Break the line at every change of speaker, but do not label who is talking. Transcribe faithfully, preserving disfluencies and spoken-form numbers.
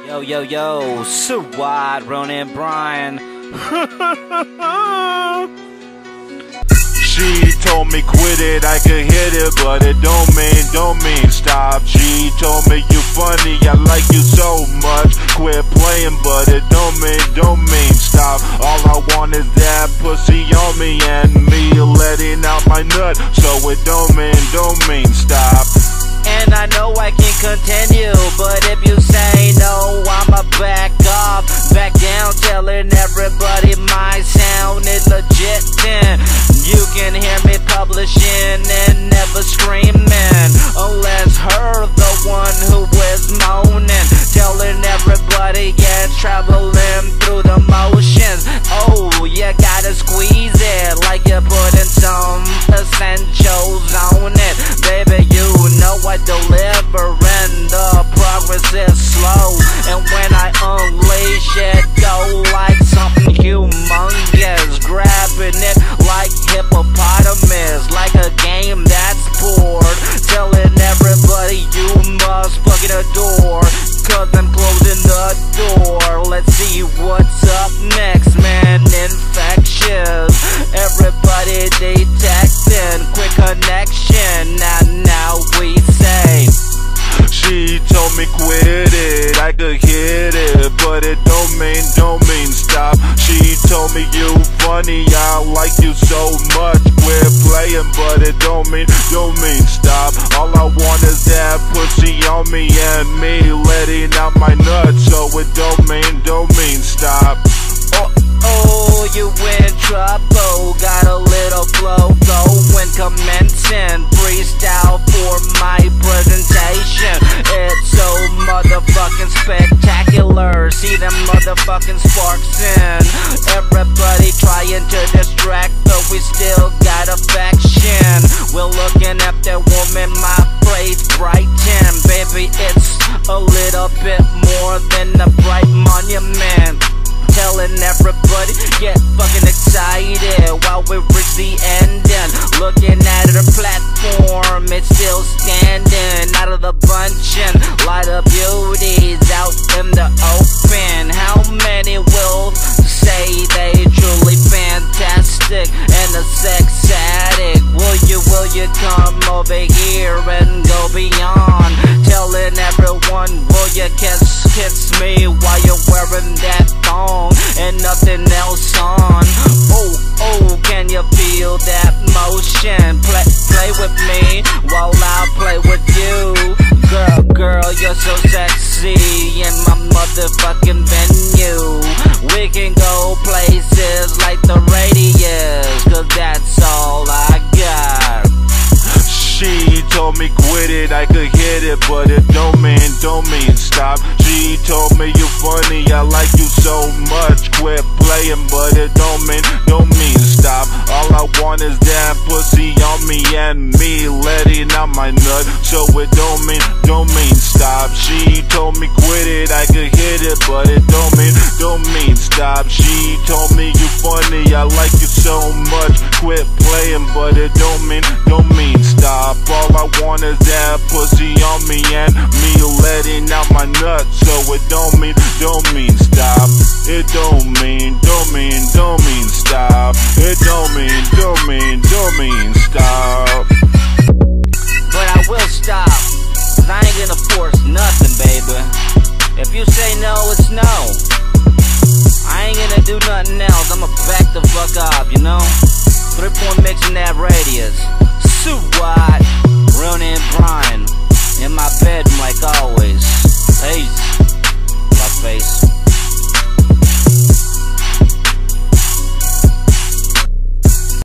Yo, yo, yo, swat, Ronan Brian.
She told me quit it, I could hit it, but it don't mean, don't mean stop. She told me you funny, I like you so much. Quit playing, but it don't mean, don't mean stop. All I want is that pussy on me and me letting out my nut. So it don't mean, don't mean stop.
And I know I can continue, but if you say no, I'ma back off, back down, telling everybody my sound is legit. Then you can hear me publishing and never screaming, unless her the one who is moaning, telling everybody yeah, traveling through the motions. Oh, you gotta squeeze it like you're putting some essentials on it, baby. You know I deliver and the progress is slow, and when I unleash it, go like something humongous, grabbing it like hippopotamus, like a game that's bored, telling everybody you must plug in a door, cause I'm closing the door. Let's see what's up next, man. Infectious, everybody detecting, quick connection. Now, now we say.
She told me quit it, I could hit it, but it don't mean, don't mean stop. She told me you funny, I like you so much. Quit playing, but it don't mean, don't mean stop. All I want is that pussy on me and me letting out my nuts. So it don't mean, don't mean stop.
Oh, oh, you in trouble, got a little flow going, commencing freestyle for my presentation. It's so motherfucking spectacular, see them motherfucking sparks in. Everybody trying to distract, but we still got affection. We're looking at that woman, my place brighten. Baby, it's a little bit more than a bright monument, telling everybody get fucking excited while we reach the ending. Looking at her platform, it's still standing out of the bunch, and light of beauties out in the open. How many will say they truly fantastic and a sex addict? Will you, will you come over here and go beyond, telling everyone will you kiss, kiss me while you're wearing that thong and nothing else on? Oh, oh, can you feel that motion? Play, play with me while I play with you. Girl, girl, you're so sexy in my motherfucking venue. We can go places like the radius, cause that's all I got.
She told me quit it, I could hit it, but it don't mean, don't mean stop. She told me you funny, I like you so much. Quit playing, but it don't mean, don't mean stop. All I want is that pussy on me and me letting out my nut. So it don't mean, don't mean stop. She told me quit it, I could hit it, but it don't mean, don't mean stop. She told me you funny, I like you so much. Quit playing, but it don't mean, don't mean stop. All I want is that pussy on me and me letting out my nuts. So it don't mean, don't mean stop. It don't mean, don't mean, don't mean stop. It don't mean, don't mean, don't mean stop.
But I will stop, cause I ain't gonna force nothing, baby. If you say no, it's no. I ain't gonna do nothing else, I'ma back the fuck up, you know? Three point mix in that radius. Swat.